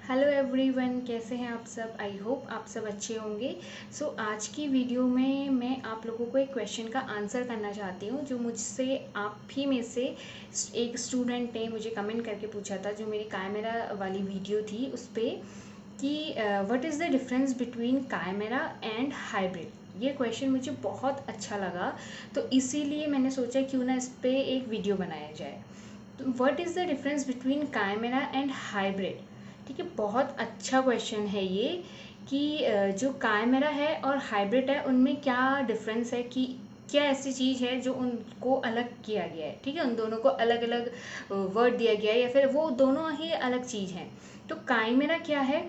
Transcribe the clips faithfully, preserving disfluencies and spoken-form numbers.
Hello everyone, कैसे हैं आप सब। आई होप आप सब अच्छे होंगे। सो so, आज की वीडियो में मैं आप लोगों को एक क्वेश्चन का आंसर करना चाहती हूँ जो मुझसे आप ही में से एक स्टूडेंट ने मुझे कमेंट करके पूछा था, जो मेरी कायमेरा वाली वीडियो थी उस पर, कि what is the difference between chimera and hybrid. ये क्वेश्चन मुझे बहुत अच्छा लगा, तो इसीलिए मैंने सोचा क्यों ना इस पर एक वीडियो बनाया जाए। तो what is the difference between chimera and hybrid. ठीक है, बहुत अच्छा क्वेश्चन है ये कि जो कायमेरा है और हाइब्रिड है उनमें क्या डिफरेंस है, कि क्या ऐसी चीज़ है जो उनको अलग किया गया है। ठीक है, उन दोनों को अलग अलग वर्ड दिया गया है या फिर वो दोनों ही अलग चीज़ हैं। तो कायमेरा क्या है,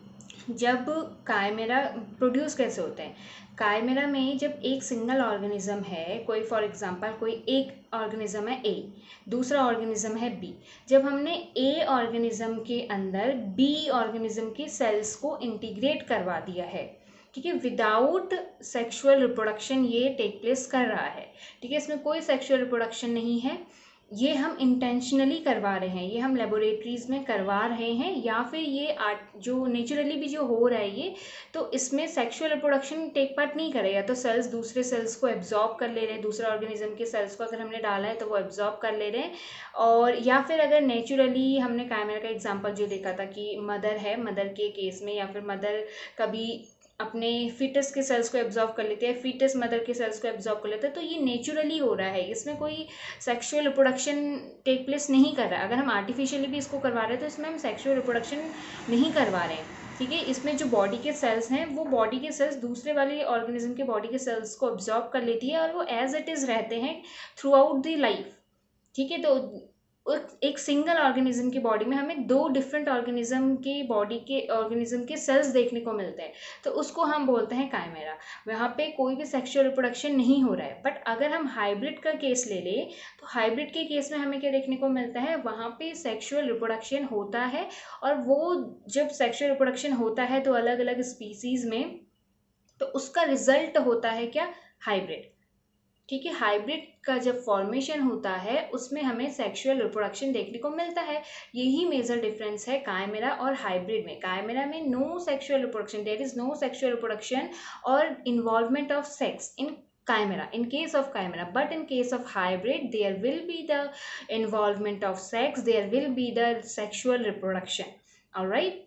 जब कायमेरा प्रोड्यूस कैसे होते हैं। कायमेरा में जब एक सिंगल ऑर्गेनिज्म है, कोई फॉर एग्जांपल कोई एक ऑर्गेनिज्म है ए, दूसरा ऑर्गेनिज्म है बी। जब हमने ए ऑर्गेनिज्म के अंदर बी ऑर्गेनिज्म के सेल्स को इंटीग्रेट करवा दिया है, ठीक है, विदाउट सेक्सुअल रिप्रोडक्शन ये टेक प्लेस कर रहा है। ठीक है, इसमें कोई सेक्सुअल रिप्रोडक्शन नहीं है, ये हम इंटेंशनली करवा रहे हैं, ये हम लेबोरेटरीज में करवा रहे हैं, या फिर ये आर्ट जो नेचुरली भी जो हो रहा है ये, तो इसमें सेक्सुअल रिप्रोडक्शन टेक पार्ट नहीं कर रहा है। या तो सेल्स दूसरे सेल्स को एब्जॉर्ब कर ले रहे हैं, दूसरे ऑर्गेनिज्म के सेल्स को अगर हमने डाला है तो वो एब्जॉर्ब कर ले रहे हैं। और या फिर अगर नेचुरली हमने कायमेरा का एग्जाम्पल जो देखा था कि मदर है, मदर के केस में, या फिर मदर कभी अपने फीटस के सेल्स को एब्जॉर्ब कर लेते हैं, फीटस मदर के सेल्स को एब्जॉर्ब कर लेते हैं, तो ये नेचुरली हो रहा है, इसमें कोई सेक्सुअल रिप्रोडक्शन टेक प्लेस नहीं कर रहा है। अगर हम आर्टिफिशियली भी इसको करवा रहे हैं तो इसमें हम सेक्सुअल रिप्रोडक्शन नहीं करवा रहे हैं। ठीक है, इसमें जो बॉडी के सेल्स हैं वो बॉडी के सेल्स दूसरे वाले ऑर्गेनिज्म के बॉडी के सेल्स को एब्जॉर्ब कर लेती है और वो एज इट इज़ रहते हैं थ्रू आउट द लाइफ। ठीक है, तो एक सिंगल ऑर्गेनिज्म की बॉडी में हमें दो डिफरेंट ऑर्गेनिज्म की बॉडी के ऑर्गेनिज्म के सेल्स देखने को मिलते हैं, तो उसको हम बोलते हैं कायमेरा। वहाँ पे कोई भी सेक्सुअल रिप्रोडक्शन नहीं हो रहा है। बट अगर हम हाइब्रिड का केस ले लें तो हाइब्रिड के केस में हमें क्या देखने को मिलता है, वहाँ पे सेक्सुअल रिप्रोडक्शन होता है, और वो जब सेक्सुअल रिप्रोडक्शन होता है तो अलग अलग स्पीसीज में, तो उसका रिजल्ट होता है क्या, हाइब्रिड। ठीक है, हाइब्रिड का जब फॉर्मेशन होता है उसमें हमें सेक्सुअल रिप्रोडक्शन देखने को मिलता है। यही मेजर डिफरेंस है कायमेरा और हाइब्रिड में। कायमेरा में no sexual reproduction, there is no sexual reproduction और involvement of sex in chimera in case of chimera, but in case of hybrid there will be the involvement of sex, there will be the sexual reproduction. all right,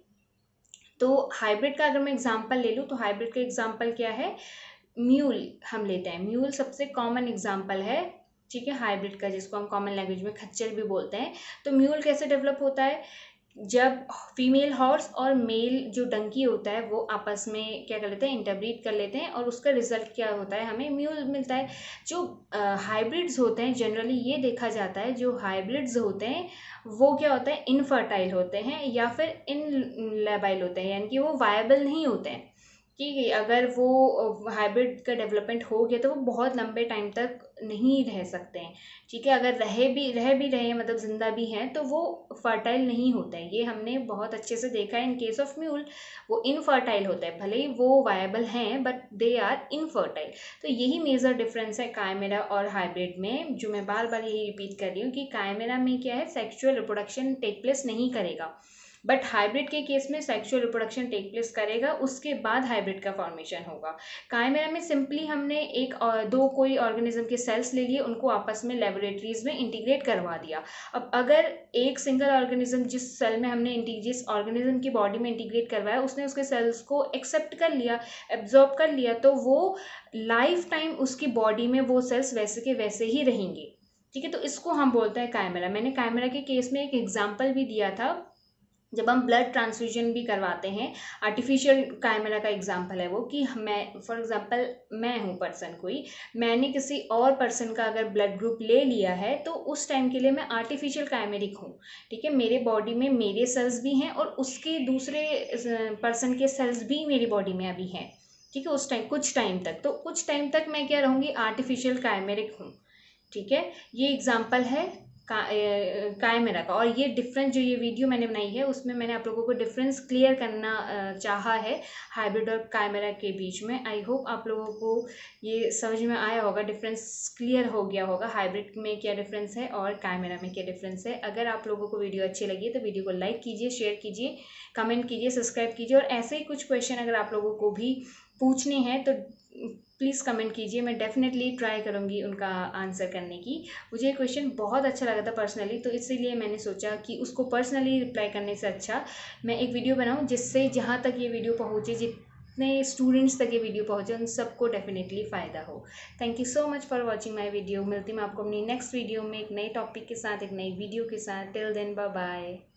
तो hybrid का अगर मैं example ले लूँ तो hybrid का example क्या है, म्यूल हम लेते हैं। म्यूल सबसे कॉमन एग्जांपल है, ठीक है, हाइब्रिड का, जिसको हम कॉमन लैंग्वेज में खच्चर भी बोलते हैं। तो म्यूल कैसे डेवलप होता है, जब फीमेल हॉर्स और मेल जो डंकी होता है वो आपस में क्या कर लेते हैं, इंटरब्रीड कर लेते हैं, और उसका रिजल्ट क्या होता है, हमें म्यूल मिलता है। जो हाइब्रिड्स होते हैं जनरली ये देखा जाता है, जो हाइब्रिड्स होते हैं वो क्या होता है, इनफर्टाइल होते हैं या फिर इन लेबाइल होते हैं, यानी कि वो वायबल नहीं होते हैं। कि अगर वो हाइब्रिड का डेवलपमेंट हो गया तो वो बहुत लंबे टाइम तक नहीं रह सकते हैं। ठीक है, अगर रहे भी रह भी रहे हैं, मतलब जिंदा भी हैं, तो वो फर्टाइल नहीं होते हैं। ये हमने बहुत अच्छे से देखा है इन केस ऑफ म्यूल, वो इनफर्टाइल होता है, भले ही वो वायबल हैं बट दे आर इनफर्टाइल। तो यही मेजर डिफरेंस है कायमेरा और हाइब्रिड में, जो मैं बार बार यही रिपीट कर रही हूँ कि कायमेरा में क्या है, सेक्सुअल रिप्रोडक्शन टेक प्लेस नहीं करेगा, बट हाइब्रिड के केस में सेक्सुअल रिप्रोडक्शन टेक प्लेस करेगा, उसके बाद हाइब्रिड का फॉर्मेशन होगा। कायमेरा में सिंपली हमने एक दो कोई ऑर्गेनिज्म के सेल्स ले लिए, उनको आपस में लेबोरेटरीज में इंटीग्रेट करवा दिया। अब अगर एक सिंगल ऑर्गेनिज्म, जिस सेल में हमने जिस ऑर्गेनिज्म की बॉडी में इंटीग्रेट करवाया, उसने उसके सेल्स को एक्सेप्ट कर लिया, एब्जॉर्ब कर लिया, तो वो लाइफ टाइम उसकी बॉडी में वो सेल्स वैसे के वैसे ही रहेंगे। ठीक है, तो इसको हम बोलते हैं कायमेरा। मैंने कायमेरा के केस में एक एग्जाम्पल भी दिया था, जब हम ब्लड ट्रांसफ्यूजन भी करवाते हैं, आर्टिफिशियल कायमेरा का एग्जांपल है वो, कि मैं फॉर एग्जांपल मैं हूँ पर्सन कोई, मैंने किसी और पर्सन का अगर ब्लड ग्रुप ले लिया है तो उस टाइम के लिए मैं आर्टिफिशियल कायमेरिक हूँ। ठीक है, मेरे बॉडी में मेरे सेल्स भी हैं और उसके दूसरे पर्सन के सेल्स भी मेरी बॉडी में अभी हैं। ठीक है, उस टाइम कुछ टाइम तक, तो कुछ टाइम तक मैं क्या रहूँगी, आर्टिफिशियल कायमेरिक हूँ। ठीक है, ये एग्जाम्पल है कायमेरा का। और ये डिफरेंस जो ये वीडियो मैंने बनाई है उसमें मैंने आप लोगों को डिफरेंस क्लियर करना चाहा है हाइब्रिड और कायमेरा के बीच में। आई होप आप लोगों को ये समझ में आया होगा, डिफरेंस क्लियर हो गया होगा हाइब्रिड में क्या डिफरेंस है और कायमेरा में क्या डिफरेंस है। अगर आप लोगों को वीडियो अच्छी लगी तो वीडियो को लाइक कीजिए, शेयर कीजिए, कमेंट कीजिए, सब्सक्राइब कीजिए। और ऐसे ही कुछ क्वेश्चन अगर आप लोगों को भी पूछने हैं तो प्लीज़ कमेंट कीजिए, मैं डेफिनेटली ट्राई करूँगी उनका आंसर करने की। मुझे ये क्वेश्चन बहुत अच्छा लगा था पर्सनली, तो इसीलिए मैंने सोचा कि उसको पर्सनली रिप्लाई करने से अच्छा मैं एक वीडियो बनाऊँ जिससे जहाँ तक ये वीडियो पहुँचे, जितने स्टूडेंट्स तक ये वीडियो पहुँचे, उन सबको डेफिनेटली फ़ायदा हो। Thank you so much for watching my video. मिलती मैं आपको अपनी नेक्स्ट वीडियो में एक नए टॉपिक के साथ, एक नई वीडियो के साथ। Till then bye bye.